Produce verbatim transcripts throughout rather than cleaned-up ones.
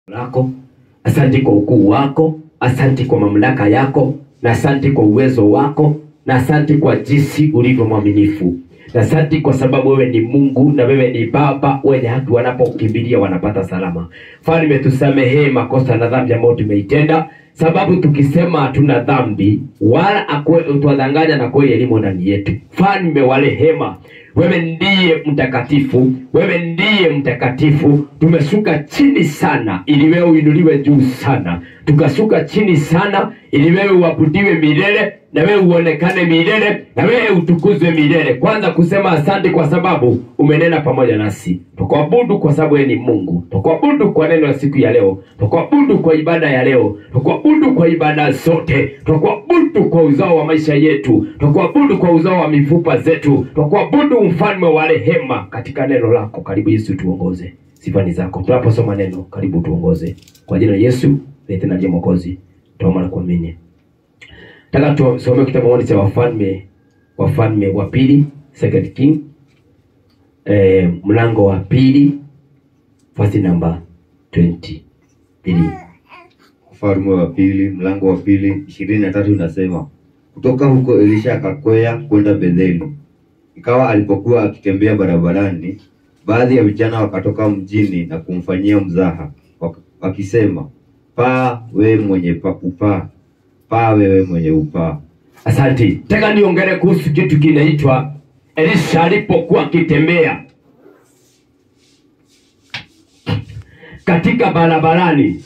lako, asante kwa ukuu wako, asante kwa mamlaka yako, na asante kwa uwezo wako, na asante kwa jinsi ulivyo mwaminifu. Na asante kwa sababu wewe ni Mungu na wewe ni Baba, wenye haki wanapokimbilia wanapata salama. Mfalme, tusamehe makosa na dhambi ambayo tumeitenda, sababu tukisema hatuna dhambi wala akwe utwadanganya na kweli elimu ndani yetu. Mfalme wa rehema, wewe ndiye mtakatifu, wewe ndiye mtakatifu. Tumeshuka chini sana ili wewe uinuliwe juu sana. Tukashuka chini sana ili wewe uabudiwe milele, na wewe uonekane milele, na wewe utukuzwe milele. Kwanza kusema asante kwa sababu umenena pamoja nasi. Tukuabudu kwa sababu wewe ni Mungu. Tukuabudu kwa neno la siku ya leo. Tukuabudu kwa ibada ya leo. Tukuabudu kwa ibada zote. Tukuabudu kwa uzao wa maisha yetu. Tukuabudu kwa uzao wa mifupa zetu. Tukuabudu mfalme wa rehema katika neno lako. Karibu Yesu, tuongoze. Sifa ni zako. Tunaposoma neno, karibu tuongoze. Kwa jina la Yesu, tena ndiye Mwokozi. Tuomba na kuamini. Nataka tusome kitabu cha Wafalme, Wafalme wa pili, Second King, eh, mlango wa pili, verse number twenty-three. Wafalme wa pili, mlango wa pili, ishirini na tatu unasema, kutoka huko Elisha akakwea kwenda Betheli. Ikawa alipokuwa akitembea barabarani, baadhi ya vijana wakatoka mjini na kumfanyia mzaha, wakisema, paa wewe mwenye pa upaa, paa wewe mwenye upaa. Asante. Nataka niongele kuhusu kitu kinaitwa Elisha alipokuwa akitembea katika barabarani.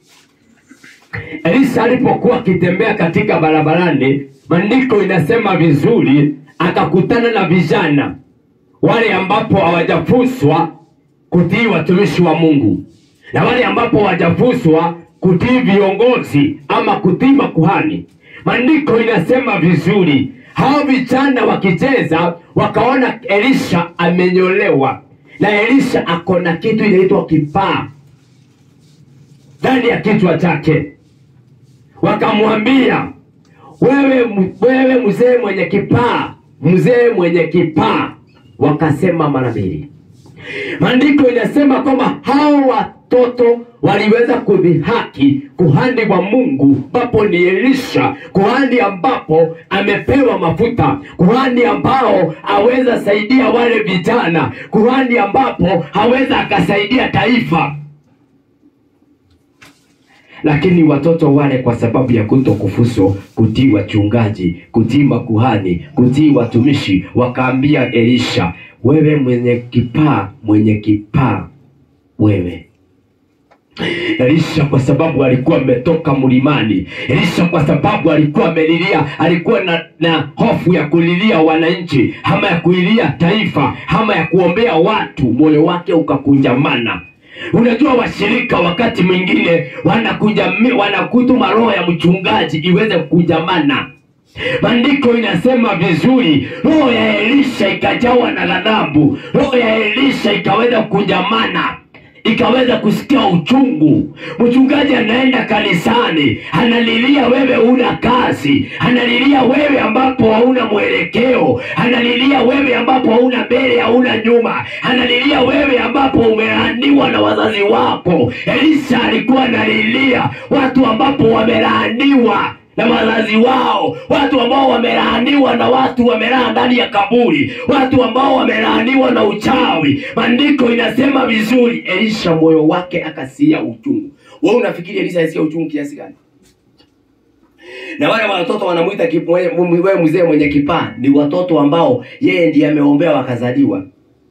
Elisha alipokuwa akitembea katika barabarani, maandiko inasema vizuri, akakutana na vijana wale ambapo hawajafuswa kutii watumishi wa Mungu, na wale ambapo hawajafuswa kutii viongozi ama kutii makuhani. Maandiko inasema vizuri, hao vijana wakicheza wakaona Elisha amenyolewa, na Elisha akona kitu inaitwa kipaa ndani ya kichwa chake. Wakamwambia, wewe wewe mzee mwenye kipaa, mzee mwenye kipaa. Wakasema mara mbili. Maandiko inasema kwamba hao watoto waliweza kudhihaki kuhani wa Mungu, ambapo ni Elisha, kuhani ambapo amepewa mafuta, kuhani ambao aweza saidia wale vijana, kuhani ambapo haweza akasaidia taifa. Lakini watoto wale kwa sababu ya kutokufuso kutii wachungaji, kutii makuhani, kutii watumishi, wakaambia Elisha, wewe mwenye kipaa, mwenye kipaa wewe. Elisha kwa sababu alikuwa ametoka mlimani, Elisha kwa sababu alikuwa amelilia, alikuwa na, na hofu ya kulilia wananchi, ama ya kulilia taifa, ama ya kuombea watu, moyo wake ukakunjamana. Unajua washirika wakati mwingine wanakunjami, wanakutuma roho ya mchungaji iweze kunjamana. Maandiko inasema vizuri, roho ya Elisha ikajawa na ghadhabu, roho ya Elisha ikaweza kunjamana, ikaweza kusikia uchungu. Mchungaji anaenda kanisani, analilia wewe una kazi, analilia wewe ambapo hauna mwelekeo, analilia wewe ambapo hauna mbele, hauna nyuma, analilia wewe ambapo umelaaniwa na wazazi wako. Elisha alikuwa analilia watu ambapo wamelaaniwa na wazazi wao, watu ambao wamelaaniwa na watu wamelala ndani ya kaburi, watu ambao wamelaaniwa na uchawi. Maandiko inasema vizuri, Elisha moyo wake akasia uchungu. Wewe unafikiri Elisha alisikia uchungu kiasi gani? Na wale watoto wanamuita wewe mzee mwenye kipaa, ni watoto ambao yeye ndiye ameombea wakazaliwa.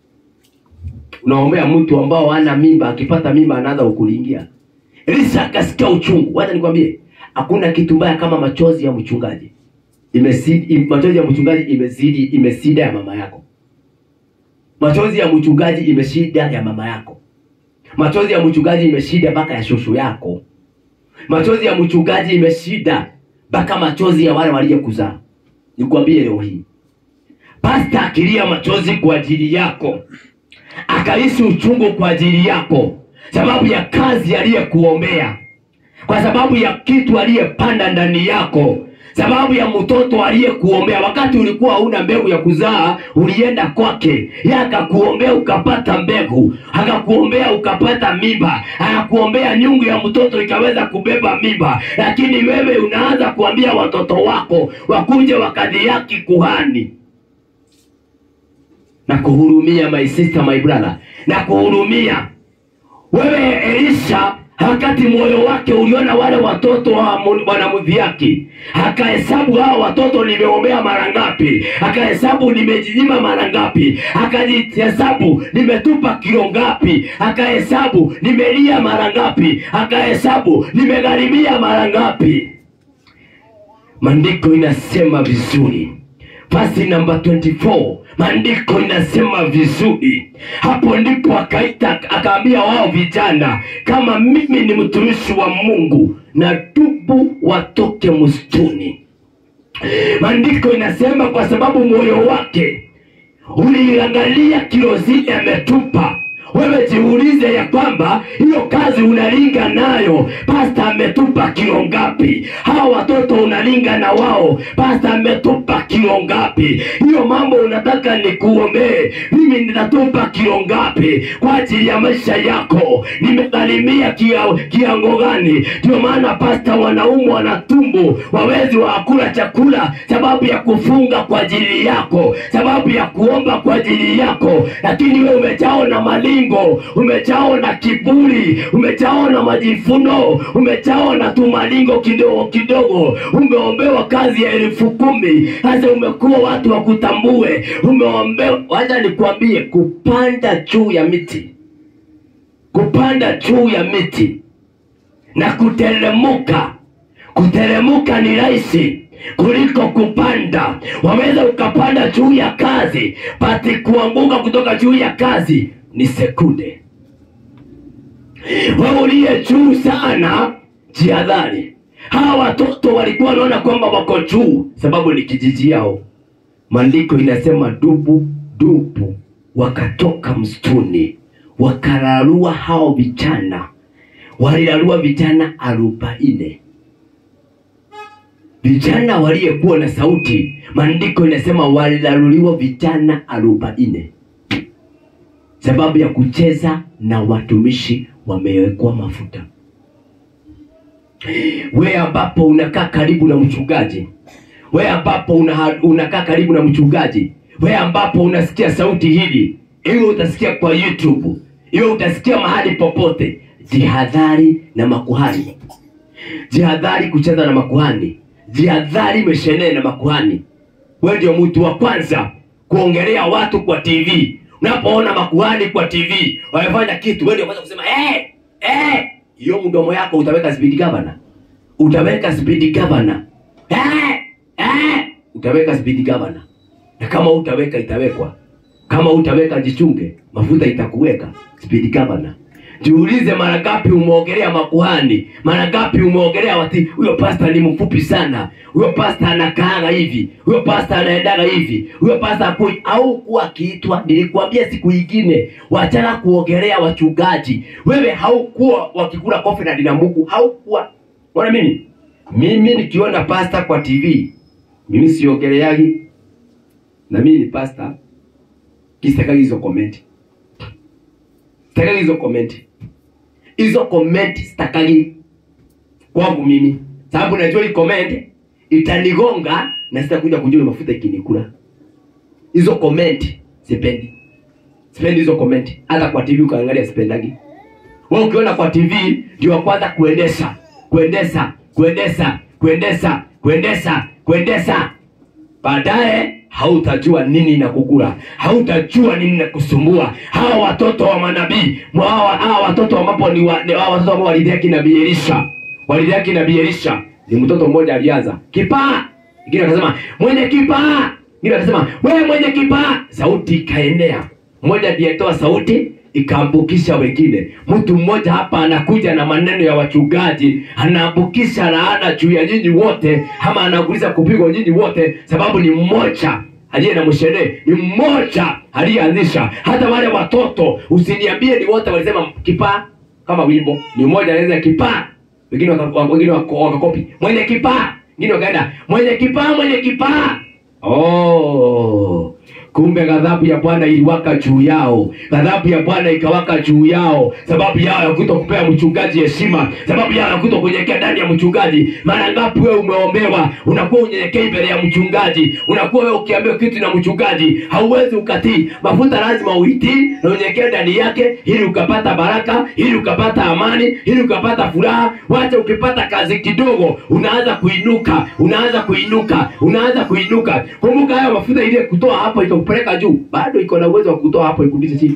Unaombea mtu ambao hana mimba, akipata mimba anaanza kukulingia. Elisha akasikia uchungu. Wacha nikwambie, hakuna kitu mbaya kama machozi ya mchungaji. Imesidi, machozi ya mchungaji imezidi, imesida ya mama yako. Machozi ya mchungaji imeshida ya mama yako. Machozi ya mchungaji imeshida mpaka ya shosho yako. Machozi ya mchungaji imeshida mpaka machozi ya wale waliokuzaa. Nikwambie leo hii, pasta akilia machozi kwa ajili yako, akahisi uchungu kwa ajili yako, sababu ya kazi aliyekuombea, kwa sababu ya kitu aliyepanda ndani yako, sababu ya mtoto aliyekuombea. Wakati ulikuwa huna mbegu ya kuzaa, ulienda kwake, yeye akakuombea ukapata mbegu, akakuombea ukapata mimba, akakuombea nyungu ya mtoto ikaweza kubeba mimba. Lakini wewe unaanza kuambia watoto wako wakuje wakadhiaki kuhani. Na kuhurumia, my sister, my brother, na kuhurumia. Wewe Elisha, wakati moyo wake uliona wale watoto wanamdhihaki, akahesabu hao watoto nimeombea mara ngapi, akahesabu nimejinyima mara ngapi, akajihesabu nimetupa kilo ngapi, akahesabu nimelia mara ngapi, akahesabu nimegharimia mara ngapi. Maandiko inasema vizuri, verse number twenty-four, maandiko inasema vizuri. Hapo ndipo akaita akaambia wao vijana, kama mimi ni mtumishi wa Mungu, na tubu watoke msituni. Maandiko inasema kwa sababu moyo wake uliangalia kilo zile ametupa. Wewe jiulize ya kwamba hiyo kazi unalinga nayo, pastor ametupa kilo ngapi? Hao watoto unalinga na wao, pastor ametupa kilo ngapi? Hiyo mambo unataka nikuombee, mimi ninatupa kilo ngapi kwa ajili ya maisha yako? Nimegharimia kiango gani? Ndio maana pastor wanaumwa na tumbo, wawezi wakula chakula, sababu ya kufunga kwa ajili yako, sababu ya kuomba kwa ajili yako. Lakini wewe umejao na mali, umejao na kiburi, umejao na majifuno, umejao na tumalingo kidogo kidogo. Umeombewa kazi ya elfu kumi, sasa umekuwa watu wa kutambue. Umeombewa, wacha nikwambie, kupanda juu ya miti, kupanda juu ya miti na kuteremuka, kuteremuka ni rahisi kuliko kupanda. Waweza ukapanda juu ya kazi, pati kuanguka kutoka juu ya kazi ni sekunde. Wewe uliye juu sana, jihadhari. Hawa watoto walikuwa wanaona kwamba wako juu sababu ni kijiji yao. Maandiko inasema dubu dubu wakatoka msituni, wakalarua hao vijana. Walilarua vijana arobaini. Vijana waliyekuwa na sauti, maandiko inasema walilaruliwa vijana arobaini. Sababu ya kucheza na watumishi wamewekwa mafuta. Wewe ambapo unakaa karibu na mchungaji, wewe ambapo unakaa karibu na mchungaji, wewe ambapo unasikia sauti hili, iwe utasikia kwa YouTube, iwe utasikia mahali popote, jihadhari na makuhani. Jihadhari kucheza na makuhani. Jihadhari meshene na makuhani. Wewe ndio mtu wa kwanza kuongelea watu kwa T V. Unapoona makuhani kwa T V wamefanya kitu, wewe ndio kwanza kusema eh eh, hiyo mdomo yako utaweka speed governor. Utaweka speed governor. Eh eh, utaweka speed governor. Na kama utaweka itawekwa. Kama utaweka jichunge, mafuta itakuweka speed governor. Jiulize mara ngapi umeongelea makuhani, mara ngapi umeongelea wati, huyo pastor ni mfupi sana, huyo pastor anakaaga hivi, huyo pastor anaendaga hivi, huyo pastor akui au kuwa kiitwa. Nilikwambia siku nyingine, wachana kuongelea wachungaji. Wewe haukuwa wakikula kofi na dina Mungu, haukuwa. Bwana mimi, mimi nikiona pastor kwa T V, mimi siongeleagi. Na mimi ni pastor, kisitaka hizo comment. Sitaki hizo comment. Hizo comment sitaki kwangu mimi. Sababu najua hii comment itanigonga na sitakuja kujua mafuta ikinikula. Hizo comment sipendi. Sipendi hizo comment. Hata kwa T V ukaangalia sipendagi. Wewe ukiona kwa T V ndio kwanza kuendesha, kuendesha, kuendesha, kuendesha, kuendesha, kuendesha. Baadaye hautajua nini na kukula, hautajua nini na kusumbua. Hawa watoto wa manabii, hawa hawa watoto ambapo ni wa, hawa watoto ambao walidhihaki nabii Elisha, walidhihaki nabii Elisha, ni mtoto mmoja alianza kipaa, mwingine akasema mwenye kipaa, mwingine akasema wewe mwenye kipaa. Sauti ikaenea, mmoja ndiye toa sauti ikaambukisha wengine. Mtu mmoja hapa anakuja na maneno ya wachungaji, anaambukisha laana juu ya nyinyi wote, ama anakuliza kupigwa nyinyi wote, sababu ni mmoja aliye na mshene, ni mmoja aliyeanzisha. Hata wale watoto usiniambie ni wote walisema kipaa kama wimbo, ni mmoja anaweza kipaa, wengine wengine wakakopi mwenye kipaa. Ngine wakaenda mwenye kipaa, mwenye kipaa. Oh, kumbe ghadhabu ya Bwana iliwaka juu yao. Ghadhabu ya Bwana ikawaka juu yao, sababu yao ya kutokupea mchungaji heshima, sababu yao ya kutokunyenyekea ndani ya mchungaji. Mara ngapi wewe umeombewa, unakuwa unyenyekea mbele ya mchungaji, unakuwa wewe ukiambiwa kitu na mchungaji hauwezi ukatii. Mafuta lazima uitii na unyenyekee ndani yake, ili ukapata baraka, ili ukapata amani, ili ukapata furaha. Wacha ukipata kazi kidogo unaanza kuinuka, unaanza kuinuka, unaanza kuinuka. Kumbuka hayo mafuta ile kutoa hapo ikakupeleka juu, bado iko na uwezo wa kutoa hapo ikurudishe chini.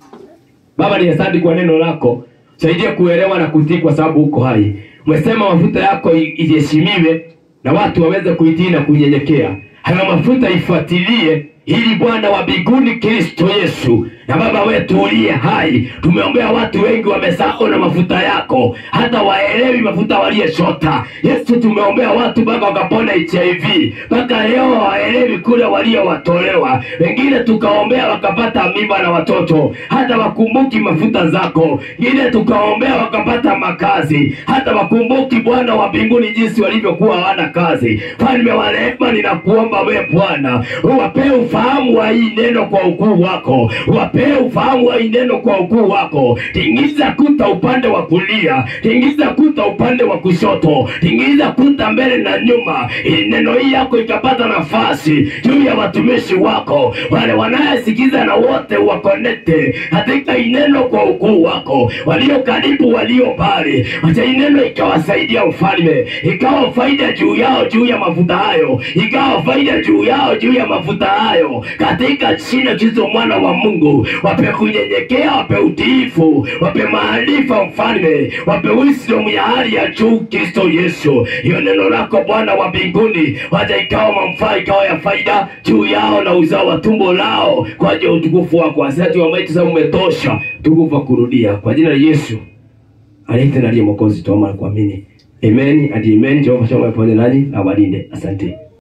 Baba, ni asante kwa neno lako. Saidia kuelewa na kutii kwa sababu uko hai. Umesema mafuta yako iheshimiwe na watu waweze kuitii na kunyenyekea. Hayo mafuta ifuatilie ili Bwana wa mbinguni Kristo Yesu na Baba wetu uliye hai. Tumeombea watu wengi wamesahau na mafuta yako, hata waelewi mafuta waliyeshota. Yesu, tumeombea watu Baba wakapona H I V, mpaka leo waelewi kule waliowatolewa. Wengine tukaombea wakapata mimba na watoto, hata wakumbuki mafuta zako. Wengine tukaombea wakapata makazi, hata wakumbuki Bwana wa mbinguni jinsi walivyokuwa hawana kazi. Falme wa rehema, ninakuomba wewe Bwana uwape ufahamu wa hii neno kwa ukuu wako. Wape ufahamu wa hii neno kwa ukuu wako. Tingiza kuta upande wa kulia, tingiza kuta upande wa kushoto, tingiza kuta mbele na nyuma. Ili neno hii yako ikapata nafasi juu ya watumishi wako, wale wanayesikiza na wote wakonekte katika hii neno kwa ukuu wako, walio karibu, walio mbali. Wacha hii neno ikawasaidia ufalme, ikawa faida juu yao, juu ya mafuta hayo, ikawa faida juu yao, juu ya mafuta hayo, katika jina Kristo mwana wa Mungu. Wape kunyenyekea, wape utiifu, wape maarifa mfalme, wape wisdom ya hali ya juu Kristo Yesu. Hiyo neno lako Bwana wa mbinguni wacha ikawa manufaa, ikawa ya faida juu yao na uzao wa tumbo lao, kwa ajili ya utukufu wako. Asante wa maiti sababu umetosha tukufu kurudia, kwa jina la Yesu aliye na aliye Mwokozi tuomba na kuamini. Amen and amen. Jehova shamba pamoja nanyi na walinde. Asante.